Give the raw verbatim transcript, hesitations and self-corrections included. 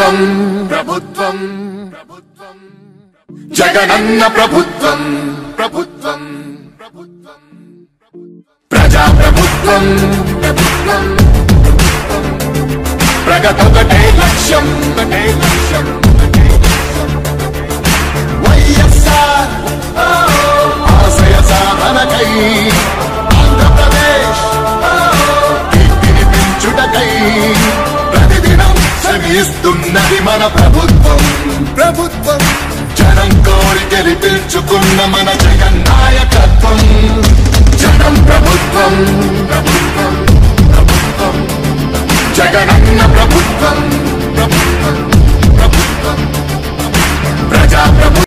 ప్రభుత్వం ప్రభుత్వం జగనన్న ప్రభుత్వం ప్రభుత్వం ప్రజా ప్రభుత్వం ప్రభుత్వం ప్రగతొకటే లక్ష్యం ఒకటే లక్ష్యం వైఎస్ఆర్ ఆశయ సాధనకై ఆంధ్రప్రదేశ్ కీర్తిని పెంచుటకై ప్రతిదినం శ్రమిస్తున్నది మన ప్రభుత్వం ప్రభుత్వం జనం కోరి గెలిపించుకున్న మన జగన్ నాయకత్వం జనం ప్రభుత్వం ప్రభుత్వం ప్రభుత్వం జగనన్న ప్రభుత్వం